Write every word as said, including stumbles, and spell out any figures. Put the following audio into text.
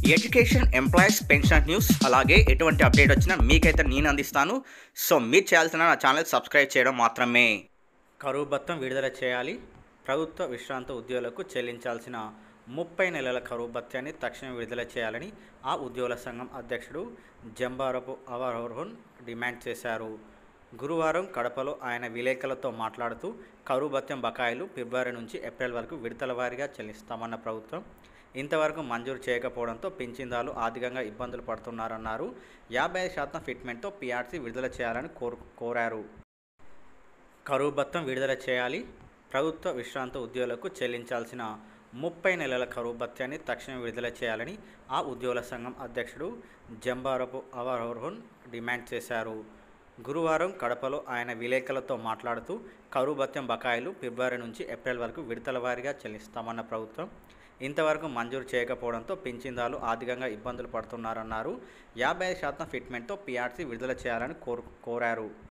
Education, employees, pension news అలాగే ఎటువంటి update వచ్చినా మీకైతే నేను అందిస్తాను. సో మీరు చేయాల్సిన నా ఛానల్ సబ్స్క్రైబ్ చేయడం మాత్రమే. కరువు భత్యం విడుదల చేయాలి. ప్రభుత్వ విశ్రాంత ఉద్యోగులకు చెల్లించాల్సిన ముప్పై నెలల కరువు భత్యాన్ని తక్షణం విడుదల చేయాలని ఆ ఉద్యోగుల సంఘం అధ్యక్షుడు జంబారపు అవరోహన్ డిమాండ్ చేశారు. గురువారం కడపలో ఆయన విలేకరులతో మాట్లాడుతూ కరువు భత్యం బకాయిలు ఫిబ్రవరి నుంచి ఏప్రిల్ వరకు విడతల వారీగా చెల్లిస్తామన్న ప్రభుత్వం ఇంతవరకు మంజూరు చేయకపోవడంతో పింఛన్దారులు ఆర్థికంగా ఇబ్బందులు పడుతున్నారన్నారు. యాభై ఐదు శాతం ఫిట్మెంట్తో పీఆర్సీ విడుదల చేయాలని కోరు కోరారు. కరువు భత్యం విడుదల చేయాలి. ప్రభుత్వ విశ్రాంత ఉద్యోగులకు చెల్లించాల్సిన ముప్పై నెలల కరువు భత్యాన్ని తక్షణం విడుదల చేయాలని ఆ ఉద్యోగుల సంఘం అధ్యక్షుడు జంబారపు అవరోహన్ డిమాండ్ చేశారు. గురువారం కడపలో ఆయన విలేకరులతో మాట్లాడుతూ కరువు భత్యం బకాయిలు ఫిబ్రవరి నుంచి ఏప్రిల్ వరకు విడతల వారీగా చెల్లిస్తామన్న ప్రభుత్వం ఇంతవరకు మంజూరు చేయకపోవడంతో పింఛన్దారులు ఆర్థికంగా ఇబ్బందులు పడుతున్నారన్నారు. యాభై ఐదు శాతం ఫిట్మెంట్తో పీఆర్సీ విడుదల చేయాలని కోరు కోరారు.